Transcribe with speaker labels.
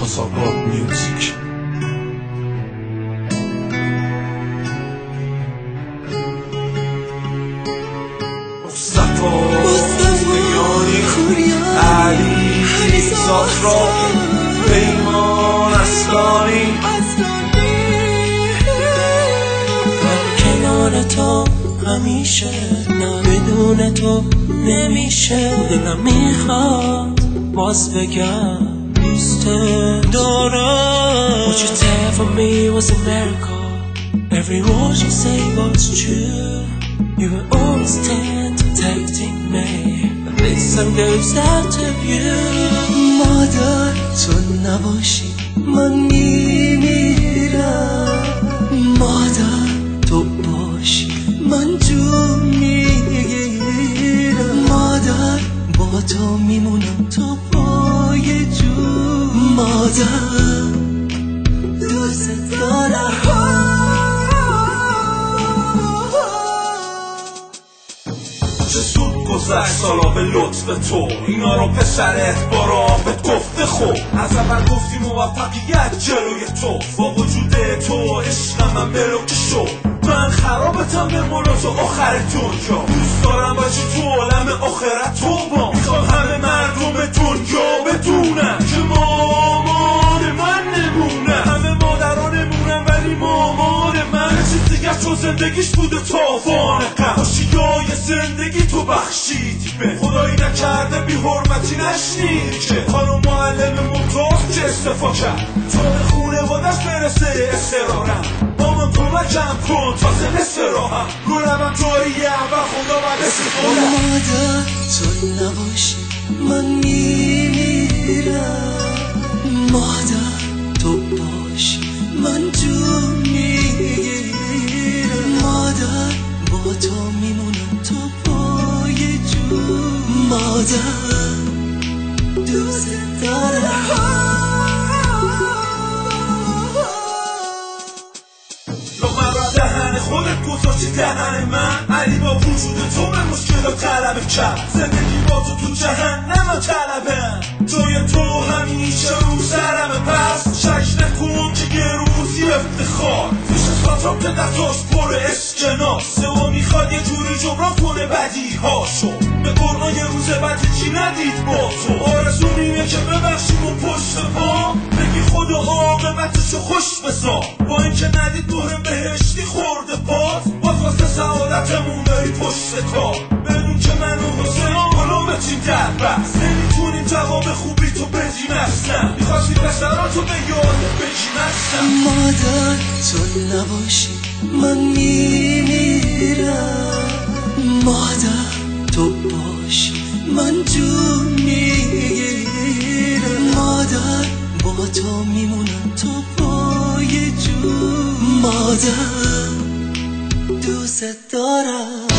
Speaker 1: پاسارگاد میوزیک. علی ساتراک پیمان اسلانی
Speaker 2: من کنار تو همیشه، نه بدون تو نمیشه. دلم میخواد باز بگم دوست دارم. What you did for me was a miracle. Every word you say was true. You were always protecting me. This song goes out to you.
Speaker 3: مادر تو نباشی من میمیرم. مادر تو باشی من جون میگیرم. مادر با تو میمونم تو پای جون. مادر دوست دارم.
Speaker 1: چه زود گذشت سالا به لطف تو، اینا رو پسرت با رابط گفته خوب. از اول گفتی موفقیت جلوی تو، با وجود تو عشق من بلوک شد. من خرابتم به مولوت آخر دنیا، دوست دارم باشی تو عالم آخرت تو با. میخوام همه مردم دنیا بدونن که مامان من نمونه. همه مادران نمونن ولی مامان من چیز دیگه تو زندگیش بوده تاوان قماشیای زندگی تو بخشیدی به خدایی نکرده بی حرمتی نشنید که خانم معلم ممتاز که استفا کرد تا به خونوادش برسه استرارم. مامان کمکم کن تا زمست راهم رو روم جاییه و خدا بعد استفادم.
Speaker 3: مادر تو نباشی من میمیرم. مادر تو باشی من جون میگیرم. مادر با تو میمونم تو پای جون. مادر دوست دارم.
Speaker 1: دهن خودت گذاشتی دهن من، علی با وجود تو به مشکلات غلبه کرد. زندگی با تو جهنم طلبه، جای تو همیشه رو سرمه. پس شک نکن که یه روزی افتخار پیش خاطرم که دستاش پر اسکناسه و میخواد یه جوری جبران کنه بدی هاشو. به قرآن یه روز بدی چی ندید با تو. آرزو اینه که ببخشیم اون پشت پا، بگی خدا عاقبتشو خوش بسا. با اینکه ندید دور بهشتی خورده پاس، باز واسه سعادتمون بری پشت تا. بدون که من و حسین علومتیم در بست، نمیتونیم جواب خوبی تو بدیم اصلا. میخواستی پسراتو به یاد بگیم اصلا.
Speaker 3: مادر تو نباشی من میمیرم. مادر تو باشی من جون میگیرم. مادر با تو میمونم تو پای جون. مادر دوست دارم.